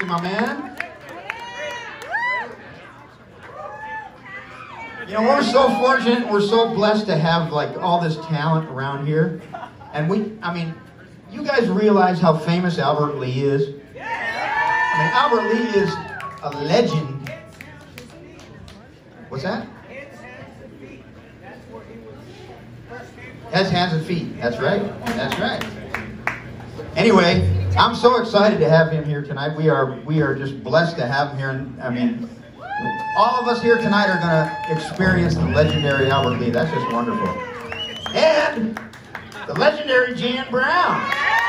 my man. You know, we're so fortunate, we're so blessed to have like all this talent around here. And I mean, you guys realize how famous Albert Lee is? I mean, Albert Lee is a legend. What's that? Has hands and feet. That's right. That's right. Anyway, I'm so excited to have him here tonight. We are just blessed to have him here. And I mean, all of us here tonight are going to experience the legendary Albert Lee. That's just wonderful. And the legendary Jan Brown.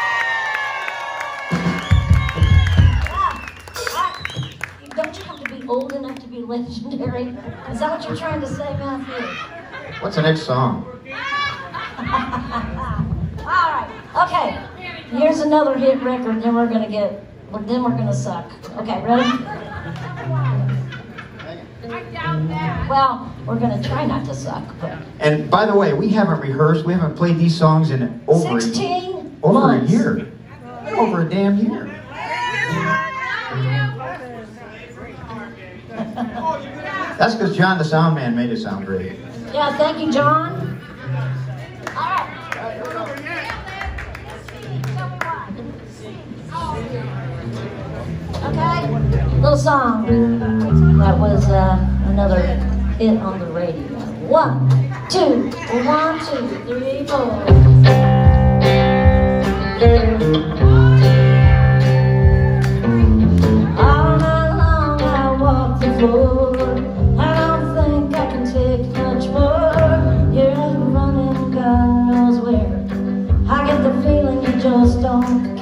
Don't you have to be old enough to be legendary? Is that what you're trying to say, Matthew? What's the next song? All right. Okay. Here's another hit record. Then we're gonna suck. Okay, ready? Well, we're gonna try not to suck. But And by the way, we haven't rehearsed. We haven't played these songs in over 16 a months. year. Over a damn year. That's because John the sound man made it sound great. Yeah, thank you, John. All right. Okay, little song that was another hit on the radio. 1, 2, 1, 2, 3, 4. All night long I walk the floor. I don't think I can take much more. You're running God knows where. I get the feeling you just don't